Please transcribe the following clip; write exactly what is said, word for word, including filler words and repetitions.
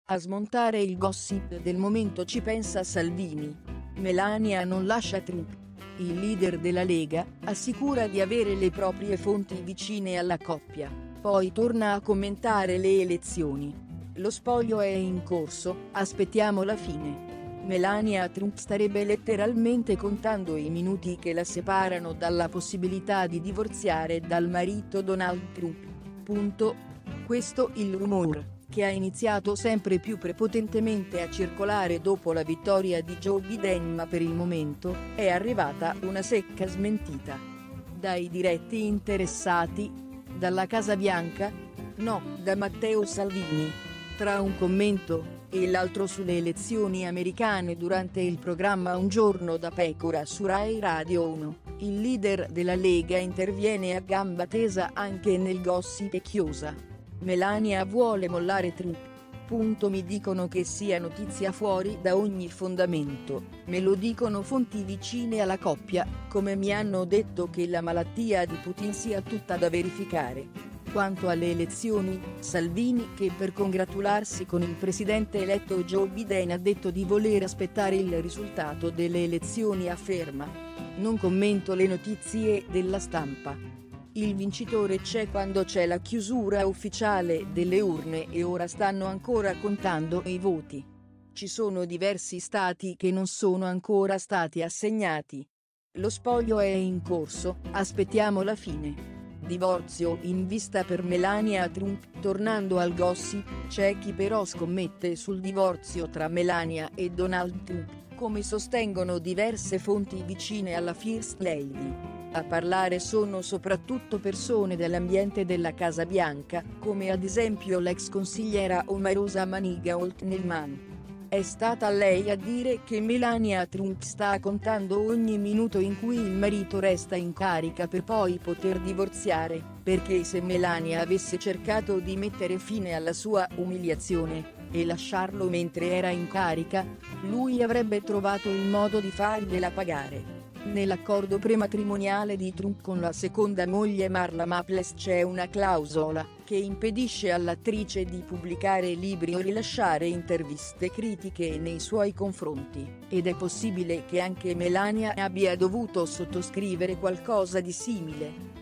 A smontare il gossip del momento ci pensa Salvini. Melania non lascia Trump. Il leader della Lega assicura di avere le proprie fonti vicine alla coppia, poi torna a commentare le elezioni. Lo spoglio è in corso, aspettiamo la fine. Melania Trump starebbe letteralmente contando i minuti che la separano dalla possibilità di divorziare dal marito Donald Trump. Punto. Questo il rumore, che ha iniziato sempre più prepotentemente a circolare dopo la vittoria di Joe Biden, ma per il momento è arrivata una secca smentita. Dai diretti interessati? Dalla Casa Bianca? No, da Matteo Salvini. Tra un commento e l'altro sulle elezioni americane durante il programma Un giorno da pecora su Rai Radio uno, il leader della Lega interviene a gamba tesa anche nel gossip e chiosa. Melania vuole mollare Trump. Punto. Mi dicono che sia notizia fuori da ogni fondamento, me lo dicono fonti vicine alla coppia, come mi hanno detto che la malattia di Putin sia tutta da verificare. Quanto alle elezioni, Salvini, che per congratularsi con il presidente eletto Joe Biden ha detto di voler aspettare il risultato delle elezioni, afferma: non commento le notizie della stampa. Il vincitore c'è quando c'è la chiusura ufficiale delle urne e ora stanno ancora contando i voti. Ci sono diversi stati che non sono ancora stati assegnati. Lo spoglio è in corso, aspettiamo la fine. Divorzio in vista per Melania Trump. Tornando al gossip, c'è chi però scommette sul divorzio tra Melania e Donald Trump, come sostengono diverse fonti vicine alla First Lady. A parlare sono soprattutto persone dell'ambiente della Casa Bianca, come ad esempio l'ex consigliera Omarosa Manigault-Nelman. È stata lei a dire che Melania Trump sta contando ogni minuto in cui il marito resta in carica per poi poter divorziare, perché se Melania avesse cercato di mettere fine alla sua umiliazione e lasciarlo mentre era in carica, lui avrebbe trovato il modo di fargliela pagare. Nell'accordo prematrimoniale di Trump con la seconda moglie Marla Maples c'è una clausola che impedisce all'attrice di pubblicare libri o rilasciare interviste critiche nei suoi confronti, ed è possibile che anche Melania abbia dovuto sottoscrivere qualcosa di simile.